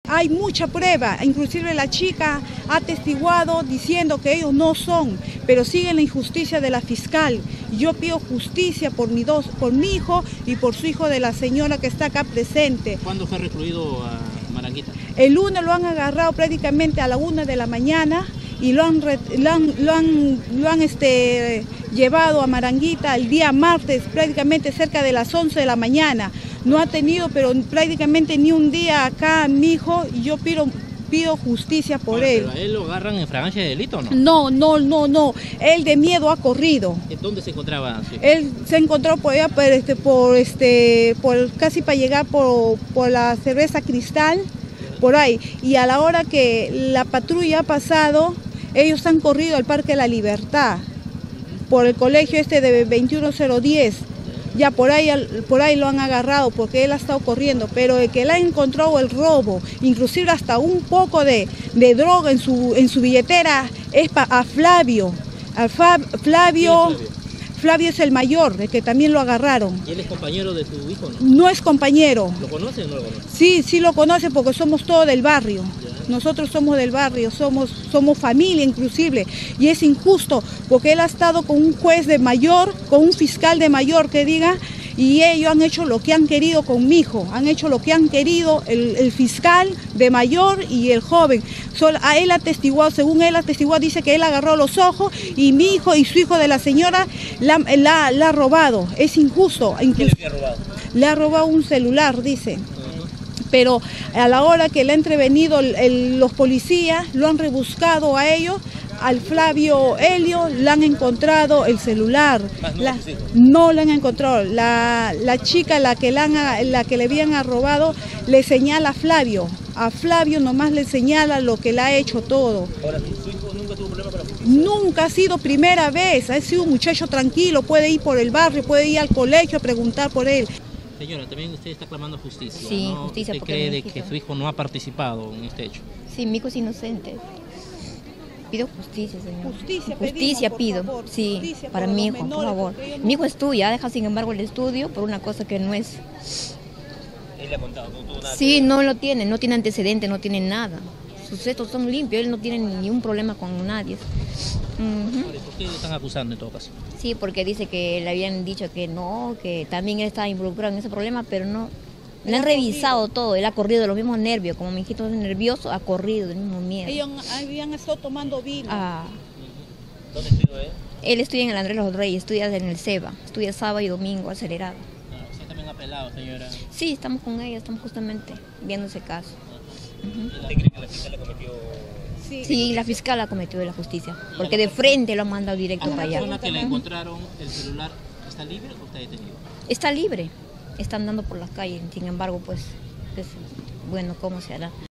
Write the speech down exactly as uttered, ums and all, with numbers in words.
Hay mucha prueba, inclusive la chica ha atestiguado diciendo que ellos no son, pero sigue la injusticia de la fiscal. Yo pido justicia por mi, dos, por mi hijo y por su hijo de la señora que está acá presente. ¿Cuándo fue recluido a Maranguita? El lunes lo han agarrado prácticamente a la una de la mañana y lo han, lo han, lo han, lo han este, llevado a Maranguita el día martes, prácticamente cerca de las once de la mañana. No ha tenido pero prácticamente ni un día acá mi hijo y yo pido, pido justicia por Ahora, él. ¿Pero a él lo agarran en fragancia de delito o no? No, no, no, no. Él de miedo ha corrido. ¿En dónde se encontraba? Sí. Él se encontró por allá, por este, por este, por casi para llegar por, por la cerveza Cristal, por ahí. Y a la hora que la patrulla ha pasado, ellos han corrido al Parque de la Libertad, por el colegio este de veintiuno cero diez. Ya por ahí, por ahí lo han agarrado porque él ha estado corriendo, pero el que le ha encontrado el robo, inclusive hasta un poco de, de droga en su, en su billetera, es pa, a Flavio. A Fab, Flavio, Flavio. Flavio es el mayor, el que también lo agarraron. ¿Y él es compañero de tu hijo, no? No es compañero. ¿Lo conoce o no lo conoce? Sí, sí lo conoce porque somos todos del barrio. Nosotros somos del barrio, somos, somos familia inclusive. Y es injusto porque él ha estado con un juez de mayor, con un fiscal de mayor que diga, y ellos han hecho lo que han querido con mi hijo, han hecho lo que han querido el, el fiscal de mayor y el joven. Sol, a él atestiguado, según él atestiguado, dice que él agarró los ojos y mi hijo y su hijo de la señora la, la, la ha robado. Es injusto. ¿Qué le había robado? Le ha robado un celular, dice. Pero a la hora que le han entrevenido el, el, los policías, lo han rebuscado a ellos, al Flavio Helio le han encontrado el celular. No, la, no le han encontrado. La, la chica la que, la, han, la que le habían robado le señala a Flavio. A Flavio nomás le señala lo que le ha hecho todo. Ahora, ¿su hijo nunca tuvo problema con la policía? Nunca ha sido primera vez, ha sido un muchacho tranquilo, puede ir por el barrio, puede ir al colegio a preguntar por él. Señora, también usted está clamando justicia, Sí, ¿no? justicia. ¿Usted porque cree mi de hijito. que su hijo no ha participado en este hecho? Sí, mi hijo es inocente. Pido justicia, señor. Justicia, Justicia pedimos, por pido, favor, sí, justicia para por mi los hijo, por menores, favor. porque ellos no- Mi hijo estudia, deja sin embargo el estudio por una cosa que no es. Él le ha contado, no tuvo nada. Sí, no lo tiene, no tiene antecedentes, no tiene nada. Sus hechos son limpios, él no tiene ningún problema con nadie. Ujú. ¿Por qué le están acusando en todo caso? Sí, porque dice que le habían dicho que no, que también él estaba involucrado en ese problema, pero no. Le han revisado todo, él ha corrido de los mismos nervios, como mi hijito es nervioso, ha corrido del mismo miedo. Ellos habían estado tomando vino. Ah, ¿Dónde estudió él? él estudia en el Andrés Los Reyes, estudia en el SEBA, estudia sábado y domingo acelerado. Ah, usted también ha apelado, señora. Sí, estamos con ella, estamos justamente viendo ese caso. ¿Usted cree que la fiscal le cometió? Sí. Sí, la fiscal ha cometido la justicia, porque de frente lo han mandado directo ¿A la para allá. persona que le encontraron el celular está libre o está detenido? Está libre, está andando por las calles, sin embargo, pues, pues bueno, ¿cómo se hará?